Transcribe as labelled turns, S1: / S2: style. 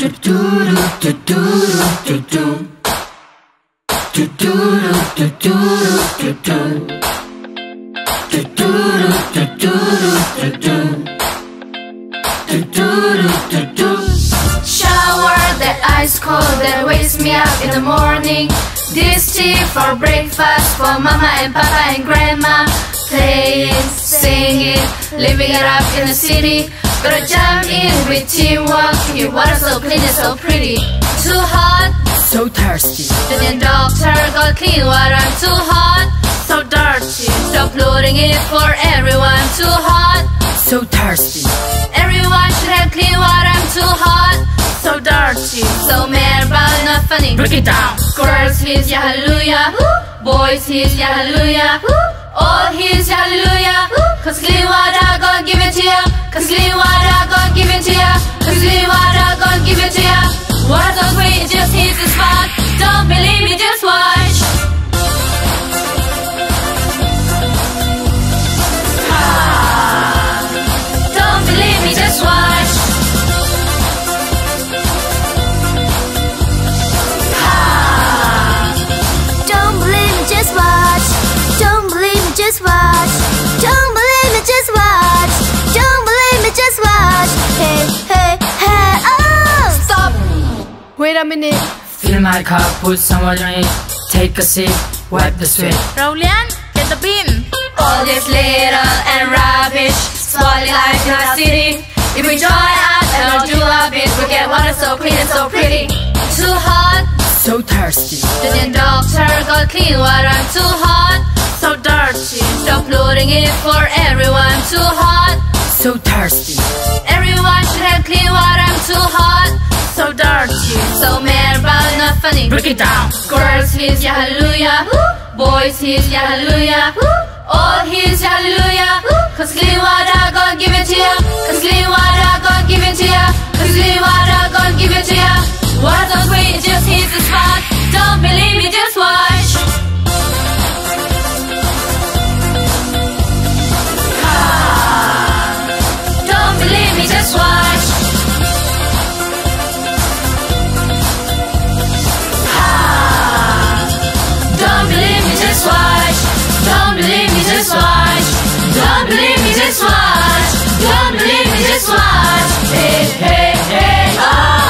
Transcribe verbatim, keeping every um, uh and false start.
S1: Shower that ice cold that wakes me up in the morning. This tea for breakfast for mama and papa and grandma. Playing, singing, living it up in the city. Gotta jump in with teamwork. Your water so clean and so pretty. Too hot,
S2: so thirsty.
S1: The doctor got clean water. Too hot, so dirty. Stop polluting it for everyone. Too hot,
S2: so thirsty.
S1: Everyone should have clean water. Too hot, so dirty. So mad about not funny.
S2: Break it down.
S1: Girls his ya hallelujah, boys his ya hallelujah, all his ya hallelujah. Cause clean water gon' give it to ya. Cause clean water gon' give it to ya. Cause clean water gon' give it to ya. Water so great it just hits the spot. Don't believe me, just watch. Ah, don't believe me, just watch.
S3: Don't believe me, just watch. Don't believe me, just watch. Don't believe me, just watch. Don't believe me, just watch. Hey, hey, hey, oh!
S1: Stop! Wait a minute.
S2: Fill my cup, put some water in it. Take a sip, wipe the sweat.
S1: Lian, get the bin. All this little and rubbish, spoiling life in our city. If we join us and all do a bit, we get water so clean and so pretty. Too hot,
S2: so thirsty.
S1: the doctor got clean water. Too hot, so dirty. Stop polluting it for everyone. Too hot,
S2: so thirsty.
S1: Everyone should have clean water. Too hot, so dirty. So mad about not funny.
S2: Break it down.
S1: Girls his ya hallelujah, boys his ya hallelujah, all his ya hallelujah. Cause clean water gon' give it to ya. Cause clean water gon' give it to ya. Cause clean water gon' give it to ya. Water so great it just hits the spot. Don't believe me, just watch. Ah, don't believe me, just watch. Ah, don't believe me, just watch. Don't believe me, just watch. Don't believe me, just watch. Don't believe me, just watch. Hey, hey, hey, oh.